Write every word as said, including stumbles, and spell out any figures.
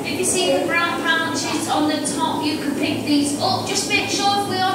If you see the brown pouches on the top, you can pick these up. Just make sure if we